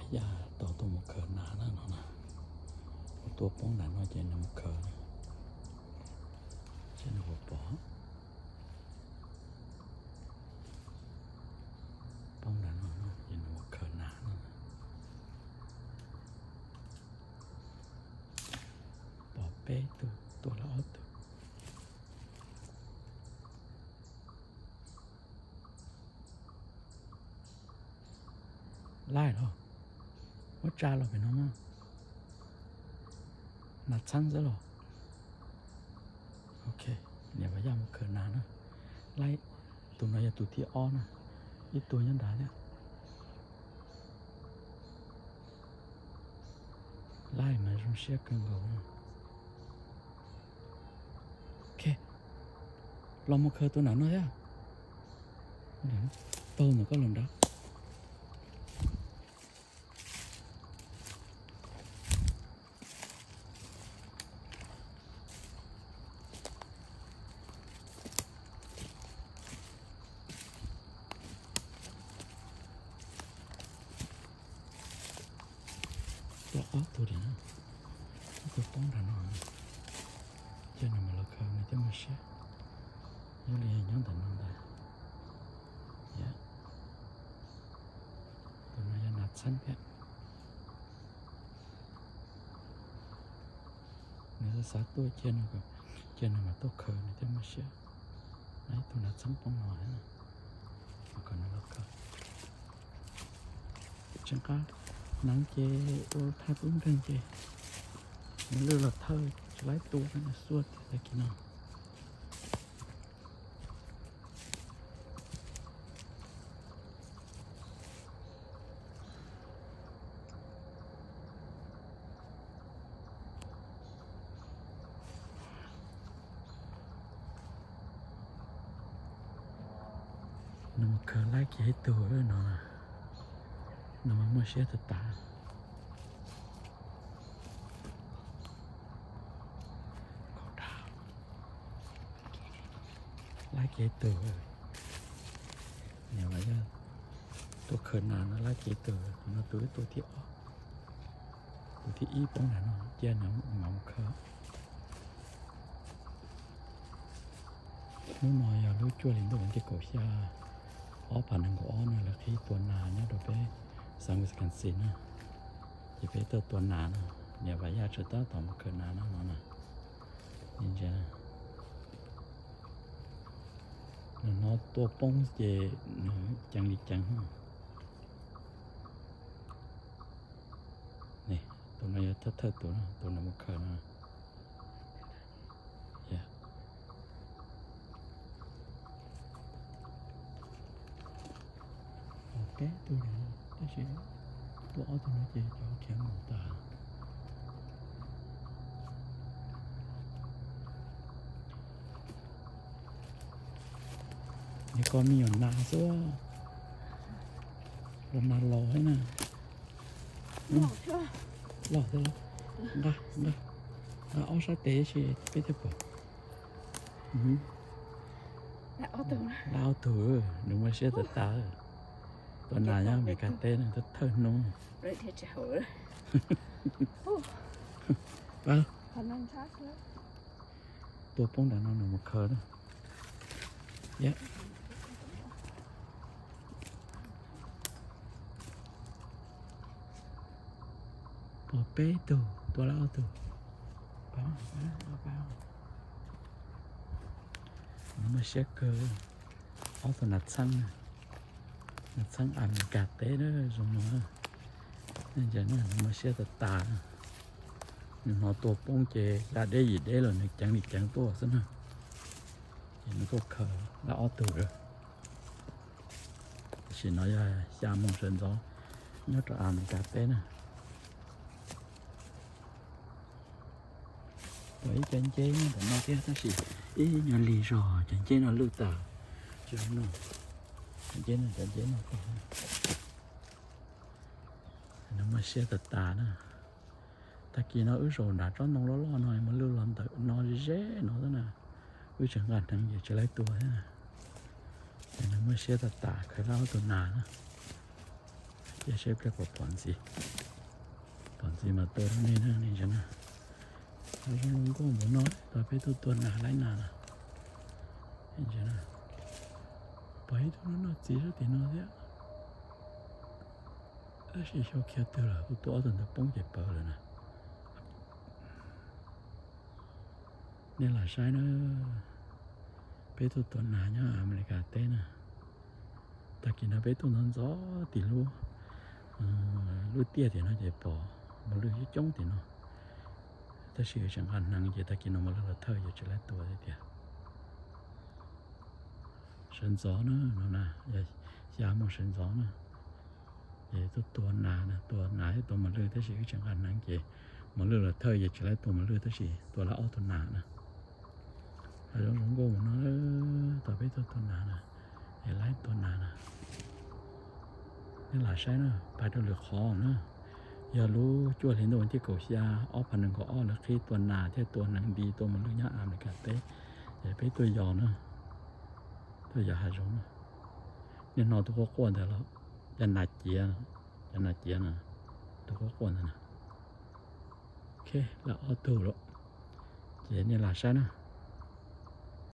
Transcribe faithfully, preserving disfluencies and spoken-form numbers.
giờ tổ tụ một khờ nã nó nó nèตัวป้องนั้นว่าจะนำเคยจะนำหัวปอป้องนั้นว่าจะนำหัวเคยหนาปอเป้ตัวตัวละอ้อตัวไล่หรอว่าจ้าเราเป็นน้องมั้งนัดชั้นซะหรอโอเคเนี่ยว่าย่ามันเกินนานนะไล่ตัวน้อยตัวที่อ้อนะอีตัวยันดาเนี่ยไล่มาจนเสียเกินกว่าโอเคเรามาเคยตัวไหนน้อยอ่ะเดี๋ยวโตมันก็ลงได้ตัวตัวเดียวนะตัวป้องกันหน่อยจะนำมาแล้วเขาไม่จะมาเชื่อยังเรียนยังแต่นั่งได้ยะตัวนั้นยังนัดชั้นแค่เนี่ยสัตว์ตัวเจนกับเจนมาตัวเขาไม่จะมาเชื่อไหนตัวนัดชั้นป้องหน่อยนะแล้วก็นั่งแล้วเขาจังก็nắng chê ô thay cũng răng chê nó lưu là thơ lấy tua nó suốt thì kia nào nó mà khờ lấy cái tua đó nó nó mà mua xe thật tả có đào lấy kế từ nhiều vậy ra tôi khởi nào nó lấy kế từ nó tới tôi thì ó tôi thì ý bóng là nó che nó mỏng khờ nếu mà giờ lúc chua lên tôi vẫn cái cổ xa ó bản năng của ó này là khi tuần nào nhá đồ bé sang cái cảnh xin á chỉ phải tới tuần nào nữa nhà vài gia trở tới tầm một cơn nào nó nè nhìn chưa nó to bông về nó chẳng đi chẳng nè tụi nó thất thất tụi nó tụi nó một cơn nữa yeah ok tụi nó cái gì bỏ tụi nó chơi cho chém một tàนี่ก็มีอยู่นาซัวเรามาลอยนะหล่อใช่ไหมหล่อเลยได้ได้เอาใส่เตะสิไปเถอะอืมแล้วเอาตัวแล้วเอาตัวหนูมาเชื่อตัวตาตัวนายังมีการเต้นตัวเท่านู้นเลยเท่เจ้าเลยไปตัวป้องด่านนอนหนูมาเคยนะเยอะพอเป๊ะตัวตัวละเอาตัวเปล่าเปล่าเปล่าหนูมาเช็คเกอร์เอาตัวนัดสั่งนัดสั่งอ่านกาเต้ด้วยสมมตินั่นจะนั่นมาเช็คตัวตาnó tổ bông chè là đây gì đây là nó chẳng đi chẳng to xí nữa nó có khờ là ở từ rồi chỉ nói là xa mong sơn gió nhớ cho ăn cà phê nè vậy chân chế nó phải nói cái gì ý nhỏ lì rò chân chế nó lưu tờ chứ nó chân chế nó chân chế nó có nó mới xe tật tà nữa ta kia nó ứ rồi đã cho nó lo lo nói mà lưu làm tự nó dễ nó thế nào ứ chẳng gần thằng gì chỉ lấy tua thế nào nó mới xe tật tà khởi lao tuần nào đó 也是个个盘子，盘子嘛多呢呢，你讲呐，我说龙哥冇nói，但係都多拿來拿啦，你講呐，擺到那只咗點攞啫，那是小橋掉啦，好多人都幫住包啦呐，你來晒呢，擺到多拿呀，阿美加爹呐，但係那擺到能咗啲路。lúc tia thì nó dễ bỏ mà lúc chống thì nó ta sử dụng khả năng gì ta kia nó mà là thơ giờ chỉ lấy tuổi đấy kìa sân gió nữa nó nè giờ giá một sân gió nữa vậy tôi tuần nà nè tuần nà thì tôi mà lưu ta sử dụng khả năng gì mà lưu là thơ giờ chỉ lấy tôi mà lưu ta sử tôi là ô tuần nà nè ở trong trong cô nó tôi biết tôi tuần nà nè để lấy tuần nà nè nên là sai nữa, phải đâu được khó nữa. Giờ lú chua lên đồที่cầu xa, ở phần đường có ở là khi tuần nào thế tuần năng đi tuần mà lú nhá am được cả té, để biết tôi giò nữa, tôi giò hai giống nữa. Nên nó tôi có quan thế đó, chân nát chia, chân nát chia nè, tôi có quan thế nè. Ok, là ở tù rồi, vậy nên là sai nữa.